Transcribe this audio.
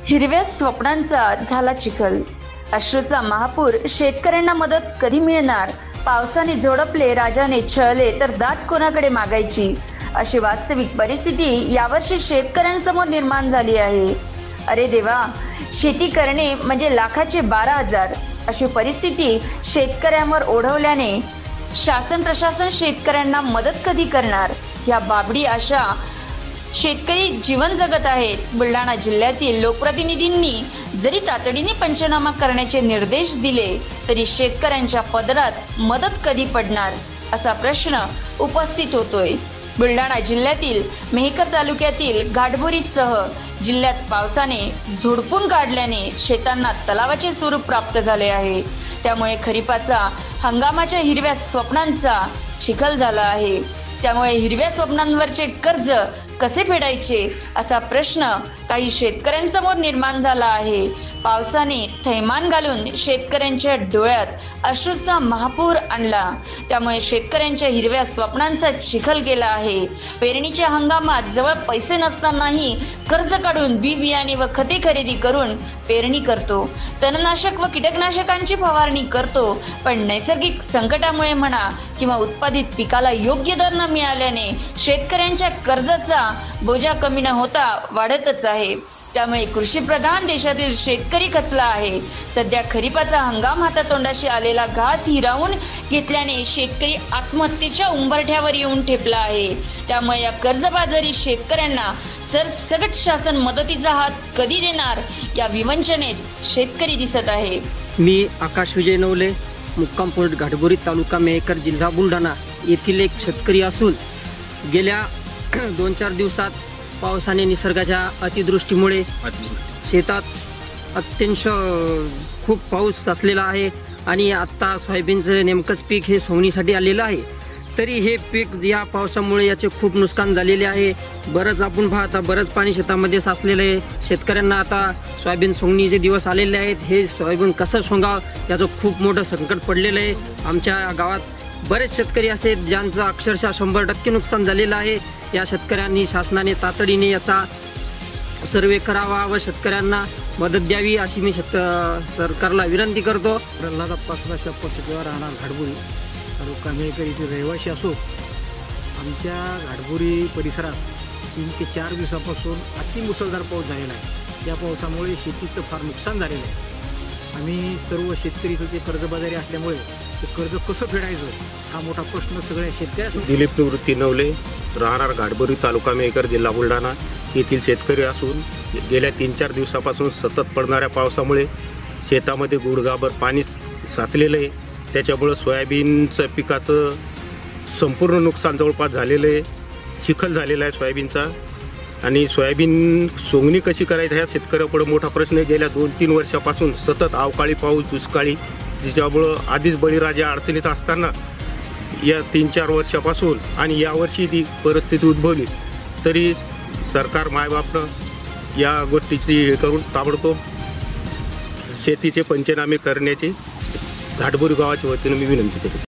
हिरव्या स्वप्नांचा झाला चिखल, अश्रूचा महापूर. शेतकऱ्यांना मदत कधी मिळणार? पावसाने झोडपले, राजाने छळले, तर दाट कोणाकडे मागायची? अशी वास्तविक परिस्थिती यावर्षी शेतकऱ्यांसमोर निर्माण झाली आहे. अरे देवा, शेती करणे म्हणजे लाखाचे 12,000 अशी परिस्थिती शेतकऱ्यांवर ओढवल्याने शासन प्रशासन शेतकऱ्यांना मदत कधी करणार? या बाबडी अशा शेतकरी जीवन जगत आहेत. बुलढाणा जिल्ह्यातील लोकप्रतिनिधींनी जरी तातडीने पंचनामा करण्याचे निर्देश दिले तरी शेतकऱ्यांच्या पदरात मदत कधी पडणार असा प्रश्न उपस्थित होतोय. बुलढाणा जिल्ह्यातील मेहकर तालुक्यातील घाटभोरीसह जिल्ह्यात पावसाने झोडपून काढल्याने शेतांना तलावाचे स्वरूप प्राप्त झाले आहे. त्यामुळे खरीपाचा हंगामाच्या हिरव्या स्वप्नांचा चिखल झाला आहे. त्यामुळे हिरव्या स्वप्नांवरचे कर्ज कसे फेडायचे असा प्रश्न काही शेतकऱ्यांसमोर निर्माण झाला आहे. पावसाने थैमान घालून शेतकऱ्यांच्या डोळ्यात अश्रूचा महापूर आणला. त्यामुळे शेतकऱ्यांच्या हिरव्या स्वप्नांचा चिखल केला आहे. पेरणीच्या हंगामात जवळ पैसे नसतानाही कर्ज काढून बी बियाणे व खते खरेदी करून पेरणी करतो. तणनाशक व कीटकनाशकांची फवारणी करतो. पण नैसर्गिक संकटामुळे म्हणा किंवा उत्पादित पिकाला योग्य दर न मिळाल्याने शेतकऱ्यांच्या कर्जाचा बोजा कमी न होता वाढतच आहे. त्यामुळे कृषीप्रधान देशातील शेतकरी खचला आहे. सध्या खरीपाचा हंगाम हातातोंडाशी आलेला घास हिरावून घेतल्याने शेतकरी आत्महत्येच्या उंबरठ्यावर येऊन ठेपला आहे. त्यामुळे या कर्जबाजारी शेतकऱ्यांना सरसकट शासन मदतीचा हात कधी देणार या विवंचनेत शेतकरी दिसत आहे. मी आकाश विजय नवले, मुक्काम पोस्ट घाटभोरी, तालुका मेहकर, जिल्हा बुलढाणा येथील एक शेतकरी असून गेल्या 2-4 दिवसात पावसाने निसर्गाच्या अतिवृष्टीमुळे शेतात अत्यंत खूप पाऊस साचलेला आहे आणि आत्ता सोयाबीनचं नेमकंच पीक हे सोंगणीसाठी आलेलं आहे. तरी हे पीक या पावसामुळे याचे खूप नुकसान झालेले आहे. बरंच आपण पाहता बरंच पाणी शेतामध्ये साचलेलं आहे. शेतकऱ्यांना आता सोयाबीन सोंगणीचे दिवस आलेले आहेत. हे सोयाबीन कसं सोंगावं याचं खूप मोठं संकट पडलेलं आहे. आमच्या गावात बरेच शेतकरी असे ज्यांचं अक्षरशः 100% नुकसान झालेलं आहे. या शेतकऱ्यांनी शासनाने तातडीने याचा सर्वे करावा व शेतकऱ्यांना मदत द्यावी अशी मी सरकारला विनंती करतो. प्रल्हाद पक्षावर राहणार घाटभोरी तालुका मेहकर इथे रहिवासी असो. आमच्या घाटभोरी परिसरात 3 ते 4 दिवसापासून अतिमुसळधार पाऊस झालेला आहे. त्या पावसामुळे शेतीचं फार नुकसान झालेलं आहे. आम्ही सर्व शेतकरी तिथे कर्जबाजारी असल्यामुळे ते कर्ज कसं फेडायचं हा मोठा प्रश्न सगळ्या शेतकऱ्यांचा. दिलीप निवृत्ती नवले, राहणार घाटभोरी, तालुका मेहकर, जिल्हा बुलढाणा येथील शेतकरी असून गेल्या 3-4 दिवसापासून सतत पडणाऱ्या पावसामुळे शेतामध्ये गुडघाभर पाणी साचलेलं आहे. त्याच्यामुळं सोयाबीनचं पिकाचं संपूर्ण नुकसान जवळपास झालेलं आहे. चिखल झालेला आहे सोयाबीनचा आणि सोयाबीन सोंगणी कशी करायची ह्या शेतकऱ्यापुढे मोठा प्रश्न आहे. गेल्या 2-3 वर्षापासून सतत अवकाळी पाऊस, दुष्काळी, ज्याच्यामुळं आधीच बळीराजा अडचणीत असताना या 3-4 वर्षापासून आणि यावर्षी ती परिस्थिती उद्भवली तरी सरकार मायबापनं या गोष्टीची हे करून ताबडतोब शेतीचे पंचनामे करण्याची घाटभोरी गावाच्या वतीनं मी विनंती करतो.